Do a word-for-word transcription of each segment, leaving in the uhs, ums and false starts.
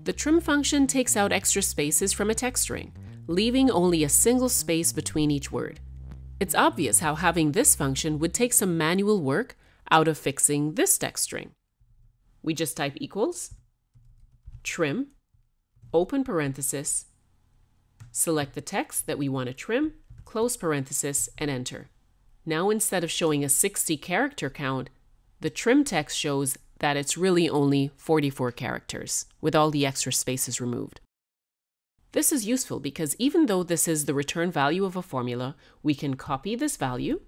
the trim function takes out extra spaces from a text string, leaving only a single space between each word. It's obvious how having this function would take some manual work out of fixing this text string. We just type equals, trim, open parenthesis, select the text that we want to trim, close parenthesis, and enter. Now instead of showing a sixty character count, the trim text shows that it's really only forty-four characters, with all the extra spaces removed. This is useful because even though this is the return value of a formula, we can copy this value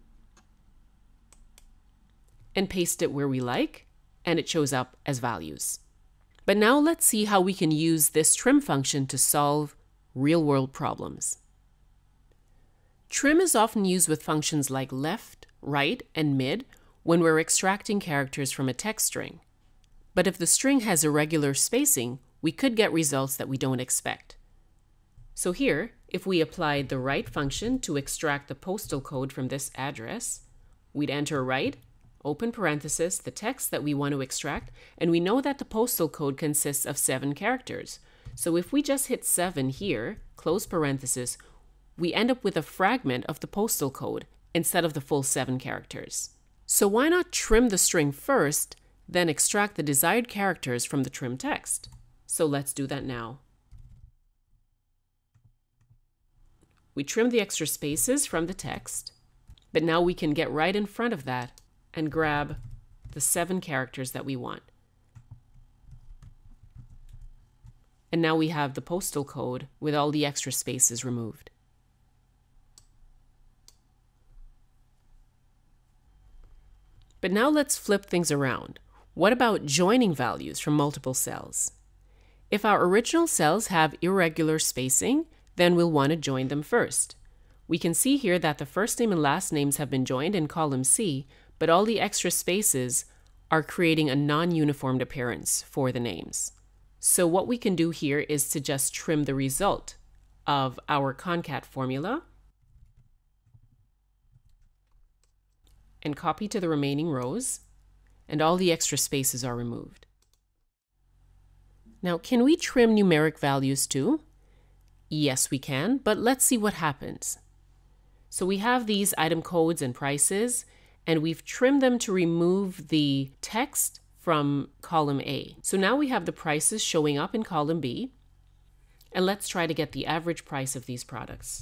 and paste it where we like, and it shows up as values. But now let's see how we can use this trim function to solve real-world problems. Trim is often used with functions like left, right, and mid when we're extracting characters from a text string. But if the string has irregular spacing, we could get results that we don't expect. So here, if we applied the right function to extract the postal code from this address, we'd enter right, open parenthesis, the text that we want to extract, and we know that the postal code consists of seven characters. So if we just hit seven here, close parenthesis, we end up with a fragment of the postal code instead of the full seven characters. So why not trim the string first, then extract the desired characters from the trim text? So let's do that now. We trim the extra spaces from the text, but now we can get right in front of that and grab the seven characters that we want. And now we have the postal code with all the extra spaces removed. But now let's flip things around. What about joining values from multiple cells? If our original cells have irregular spacing, then we'll want to join them first. We can see here that the first name and last names have been joined in column C, but all the extra spaces are creating a non-uniformed appearance for the names. So what we can do here is to just trim the result of our concat formula and copy to the remaining rows, and all the extra spaces are removed. Now, can we trim numeric values too? Yes, we can, but let's see what happens. So we have these item codes and prices, and we've trimmed them to remove the text from column A. So now we have the prices showing up in column B, and let's try to get the average price of these products.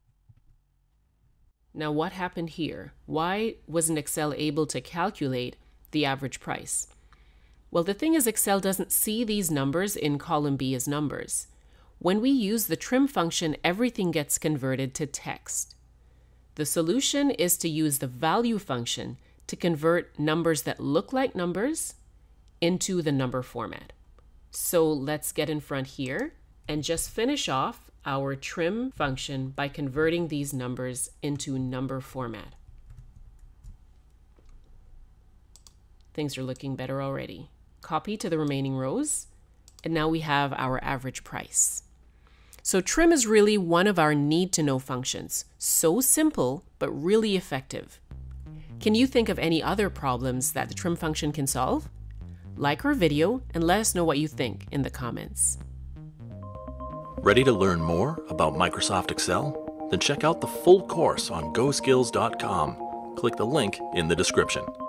Now what happened here? Why wasn't Excel able to calculate the average price? Well, the thing is, Excel doesn't see these numbers in column B as numbers. When we use the trim function, everything gets converted to text. The solution is to use the value function to convert numbers that look like numbers into the number format. So let's get in front here and just finish off our trim function by converting these numbers into number format. Things are looking better already. Copy to the remaining rows, and now we have our average price. So trim is really one of our need-to-know functions. So simple, but really effective. Can you think of any other problems that the trim function can solve? Like our video and let us know what you think in the comments. Ready to learn more about Microsoft Excel? Then check out the full course on Go Skills dot com. Click the link in the description.